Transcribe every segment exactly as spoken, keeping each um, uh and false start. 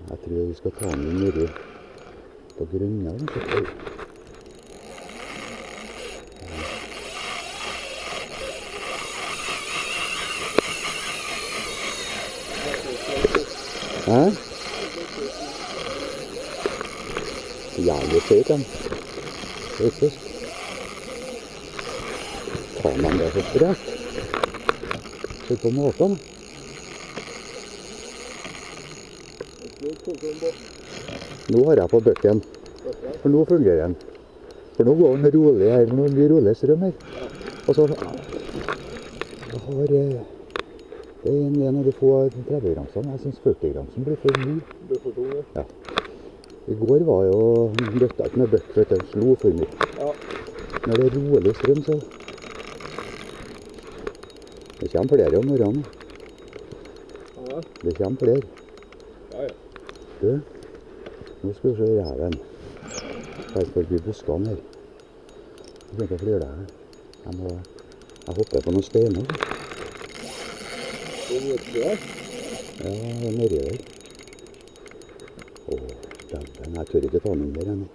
Jeg tror vi skal ta den nedi på grunna. Hæ? Jævlig søt, den. Søtest. Kan man det så sprekt? Se på måten. Nå har jeg på bøkken, for nå fungerer den. For nå går den rolig her, nå blir rolig strøm her. Og så jeg har det er en av de få tretti gramsene. Jeg synes førti gramsen blir for mye. Blir for tung, ja. I går var jo løtta ikke med bøkk, for den slo for mye. Ja. Når det er rolig strøm, så det kommer flere om morgenen. Ja. Det kommer flere. Ja, ja. Du, nå skal vi se reven. Her skal vi buskene her. Jeg begynte å flyre deg her. Jeg må, jeg hopper på noen steiner. Og hvor er det? Ja, det er nedi der. Åh, dæven, jeg tør ikke ta den der ennå.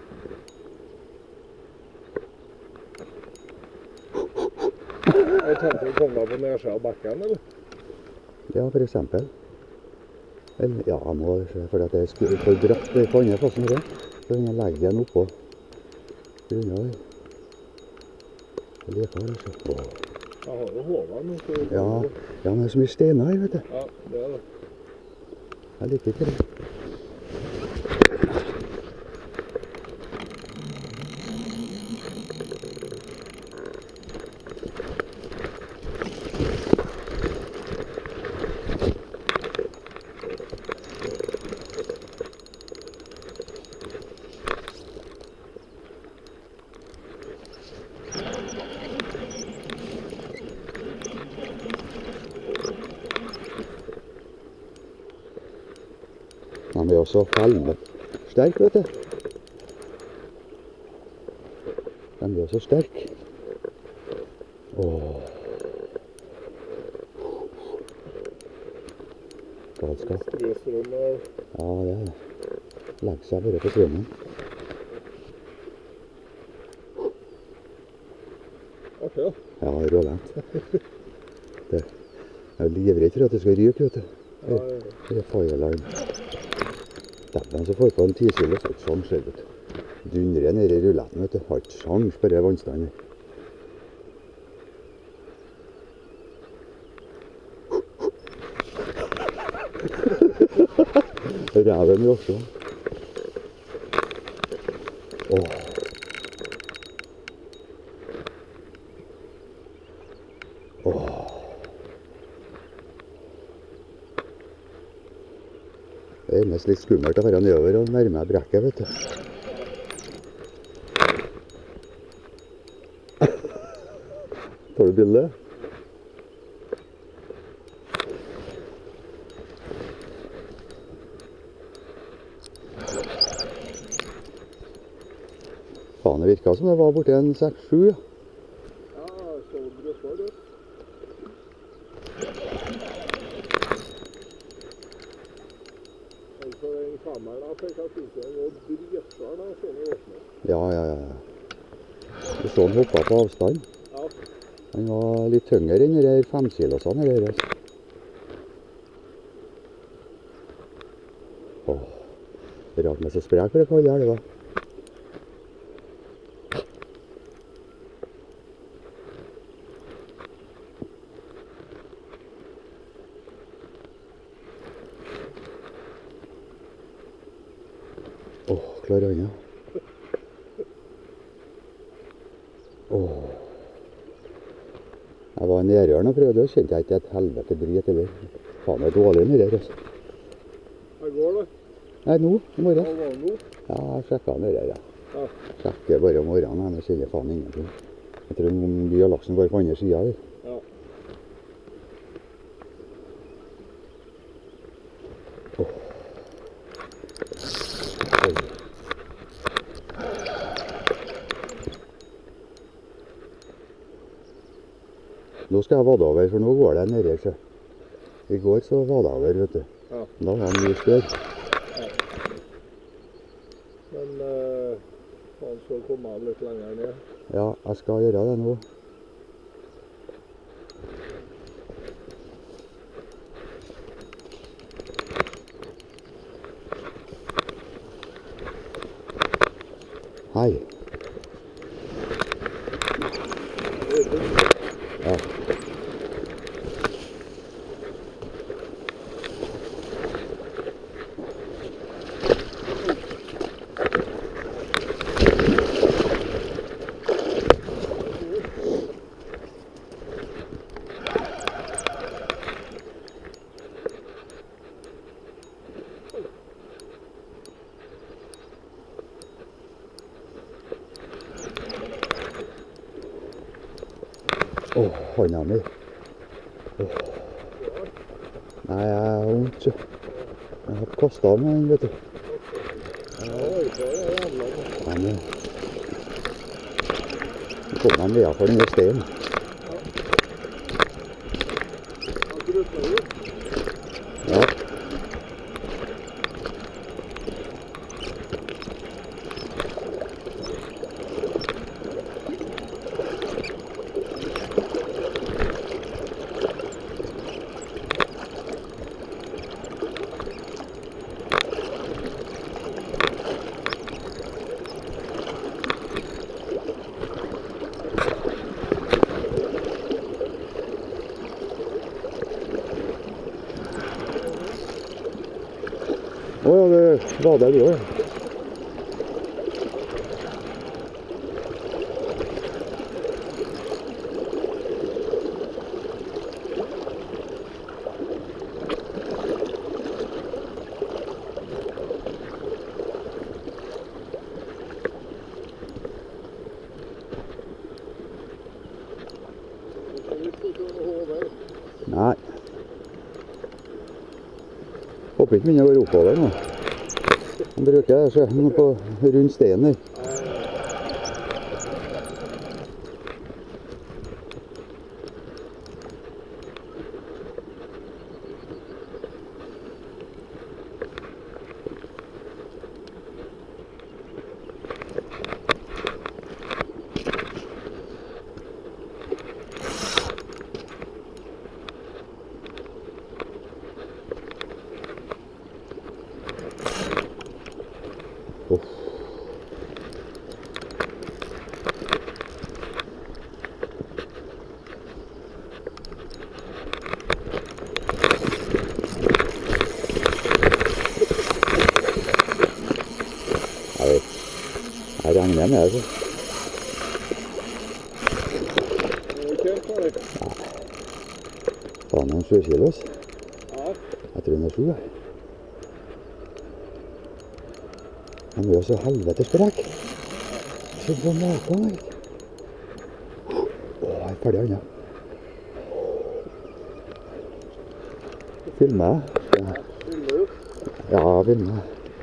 Jeg tenkte å komme deg på nedsida av bekken, eller? Ja, for eksempel. Eller, ja, jeg må se, for at jeg skulle få dratt det på andre plassen her. Så kan jeg legge den oppå. Grunna her. Det leker her, altså. Åh. Jeg har jo hålet nå. Så... Ja, ja, men det er så mye steiner her, vet du. Ja, det er det. Jeg liker ikke det. De er også felmesterke, vet du. De er også sterke. Åh. Galskap. Ja, det er det. Legg seg bare på strømmen. Ok, ja. Ja, rålengt. Det er livredd for at det skal ryke, vet du. Ja, ja, ja. Det er fireline. Dæven, så får på en ti kilo, så har ikke sjans, vet du. Dundrer ned i rulletten, vet du. Har ikke sjans på det vannstanden. Reven er også. Åh. Åh. Det er mest litt skummelt å være nedover og nærme meg brekket, vet du. Tar du bildet? Faen, det virket som det var borte en seks sju, ja. Ja, så brøsvar det. Altså, den kammeren da, for jeg synes den var brøsvar da, sånn i åpne. Ja, ja, ja. Du så han hoppet på avstand. Ja. Han var litt tyngre enn de fem kilosene her. Altså. Åh, det er rart med så sprek for det kallet her, det var. Åh, klarer han, ja. Åh. Jeg var nede her og prøvde, og kjente jeg ikke et helvete drit, eller faen, det er dårlig nede her, altså. Her går det? Nei, nå, i morgen. Hva var det nå? Ja, jeg sjekket nede her, ja. Ja. Sjekker bare om morgenen, men jeg kjenner faen ingenting. Jeg tror mye av laksen går på andre siden her. Ja. Åh. Oi. Nå skal jeg vade over, for nå går det nede her. I går så vada jeg over, vet du. Ja. Da var han mye større. Men uh, han skal komme litt lenger ned. Ja, jeg skal gjøre det nå. Hei. Ja. Åh, oh, hånda mi. Oh. Nei, jeg har vondt. Jeg har kastet av meg den, vet du. Ja, men... Nå kom jeg med for denne steinen. Ja. Å ja, det var der du også, ja. Nei. Håper ikke minne å gå oppover nå. Han bruker det så nå på rundt steinen her. Uff. Nei, jeg regner med det. Faen, han sju kilos. Jeg tror han er sju. Han er så helvetes sprek. Se på maken her. Åh, jeg er ferdig han, ja. Filmer jeg? Ja, jeg filmer.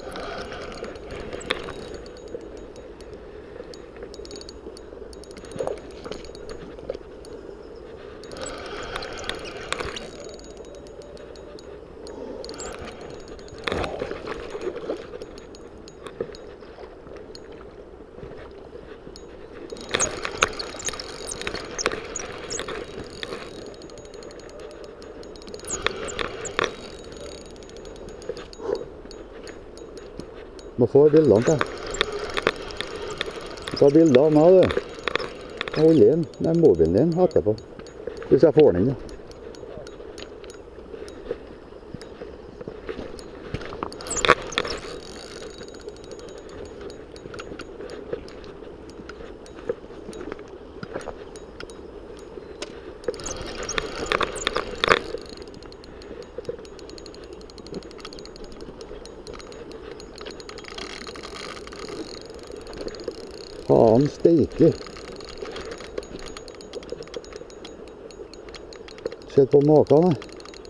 Må få bildene til. Ta bilder av meg, du. Jeg holder inn med mobilen din etterpå. Hvis jeg får den inn, ja. Faen steike. Se på maken, da.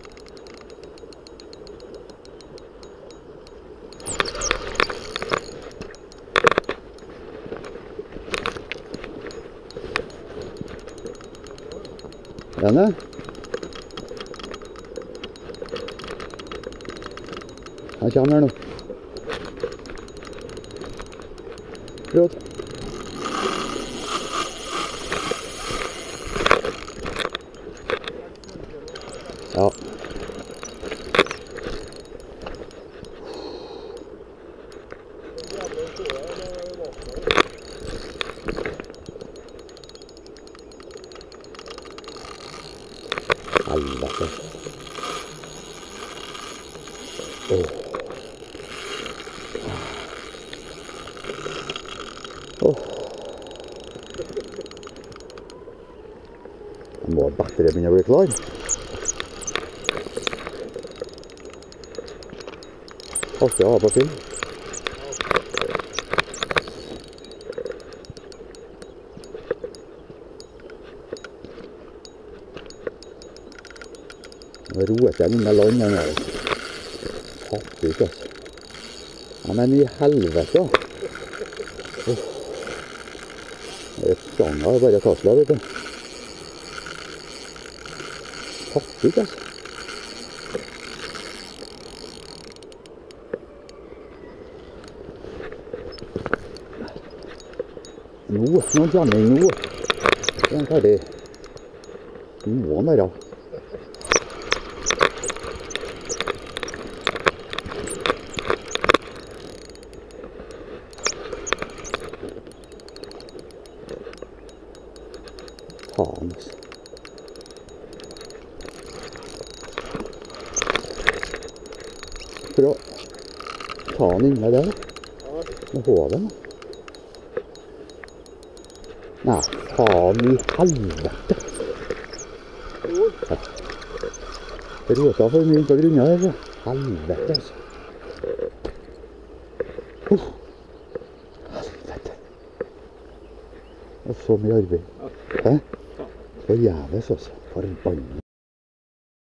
Denne? Han kommer her nå. Råd. Ja. Helvete. Åh. Åh. Nå må batteriet begynne å bli klar. Alltid å ha på film. Nå roer seg inn med land her nå. Fatt ut, altså. Ja, men i helvete, da. Oh. Det er stanga, bare Tesla, vet du. Fatt ut, altså. Nå, nå kommer jeg nå. Det er ferdig. Noen der, ja. Faen, altså. For å ta den inn med det, med hoven. Nei, faen i helvete. Ja. Det råta for mye på grunna her, så. Helvete, altså. Uh. Helvete. Og så mye arbeid. Hæ? For jævles, altså. Forbannet.